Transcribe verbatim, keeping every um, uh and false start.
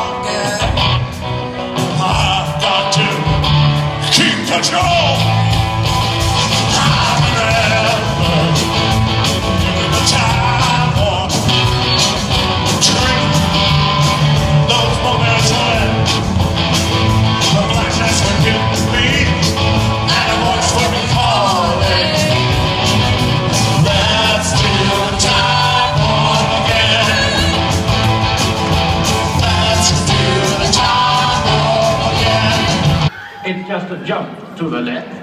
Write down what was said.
again. I've got to keep control. I remember during the time war, dream those moments when the blackness would hit me and a voice would be calling. Let's do the time war again. Let's do the time war again. It's just a jump to the left,